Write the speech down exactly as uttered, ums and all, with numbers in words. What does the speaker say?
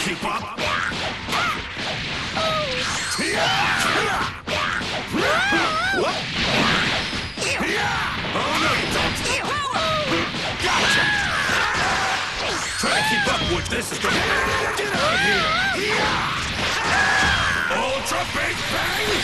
keep up. What? Oh no, you don't. Gotcha. Try to keep up with this is gonna get out of here. Ultra Big Bang